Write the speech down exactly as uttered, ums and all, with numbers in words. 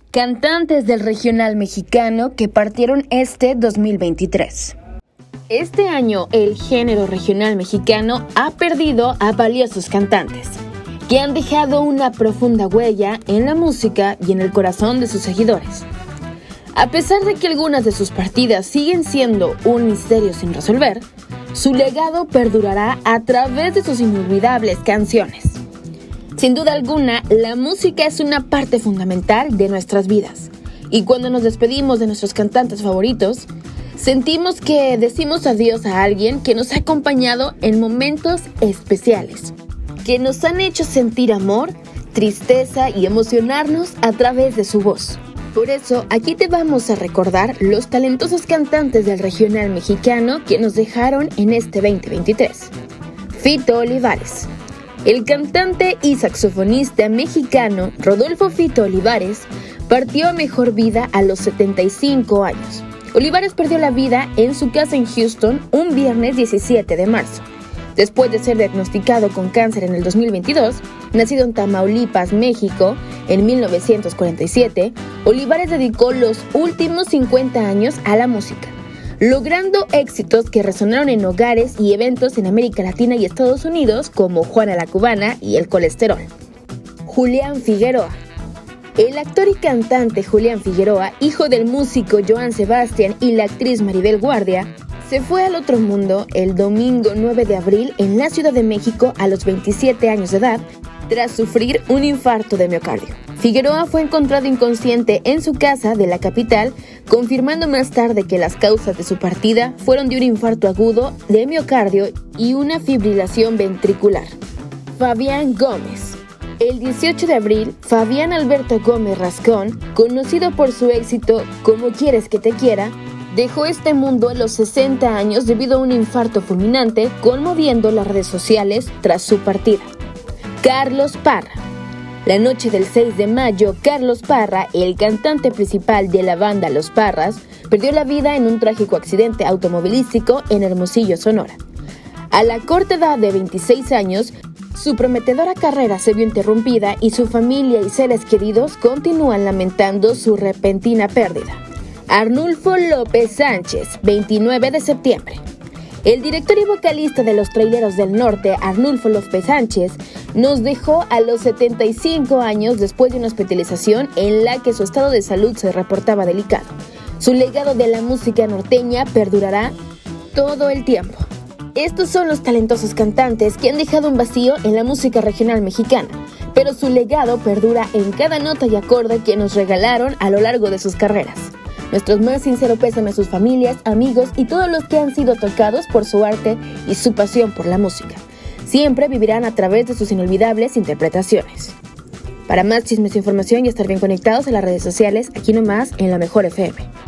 Cantantes del regional mexicano que partieron este dos mil veintitrés. Este año el género regional mexicano ha perdido a valiosos cantantes, que han dejado una profunda huella en la música y en el corazón de sus seguidores. A pesar de que algunas de sus partidas siguen siendo un misterio sin resolver, su legado perdurará a través de sus inolvidables canciones. Sin duda alguna, la música es una parte fundamental de nuestras vidas, y cuando nos despedimos de nuestros cantantes favoritos, sentimos que decimos adiós a alguien que nos ha acompañado en momentos especiales, que nos han hecho sentir amor, tristeza y emocionarnos a través de su voz. Por eso, aquí te vamos a recordar los talentosos cantantes del regional mexicano que nos dejaron en este veinte veintitrés. Fito Olivares. El cantante y saxofonista mexicano Rodolfo Fito Olivares partió a mejor vida a los setenta y cinco años. Olivares perdió la vida en su casa en Houston un viernes diecisiete de marzo. Después de ser diagnosticado con cáncer en el dos mil veintidós, nacido en Tamaulipas, México, en mil novecientos cuarenta y siete, Olivares dedicó los últimos cincuenta años a la música, logrando éxitos que resonaron en hogares y eventos en América Latina y Estados Unidos como Juana la Cubana y El Colesterol. Julián Figueroa. El actor y cantante Julián Figueroa, hijo del músico Joan Sebastián y la actriz Maribel Guardia, se fue al otro mundo el domingo nueve de abril en la Ciudad de México a los veintisiete años de edad, tras sufrir un infarto de miocardio. Figueroa fue encontrado inconsciente en su casa de la capital, confirmando más tarde que las causas de su partida fueron de un infarto agudo de miocardio y una fibrilación ventricular. Fabián Gómez. El dieciocho de abril, Fabián Alberto Gómez Rascón, conocido por su éxito Como quieres que te quiera, dejó este mundo a los sesenta años debido a un infarto fulminante, conmoviendo las redes sociales tras su partida. Carlos Parra. La noche del seis de mayo, Carlos Parra, el cantante principal de la banda Los Parras, perdió la vida en un trágico accidente automovilístico en Hermosillo, Sonora. A la corta edad de veintiséis años, su prometedora carrera se vio interrumpida y su familia y seres queridos continúan lamentando su repentina pérdida. Arnulfo López Sánchez, veintinueve de septiembre. El director y vocalista de Los Traileros del Norte, Arnulfo López Sánchez, nos dejó a los setenta y cinco años después de una hospitalización en la que su estado de salud se reportaba delicado. Su legado de la música norteña perdurará todo el tiempo. Estos son los talentosos cantantes que han dejado un vacío en la música regional mexicana, pero su legado perdura en cada nota y acorde que nos regalaron a lo largo de sus carreras. Nuestros más sinceros pésames a sus familias, amigos y todos los que han sido tocados por su arte y su pasión por la música. Siempre vivirán a través de sus inolvidables interpretaciones. Para más chismes e información y estar bien conectados en las redes sociales, aquí nomás en La Mejor F M.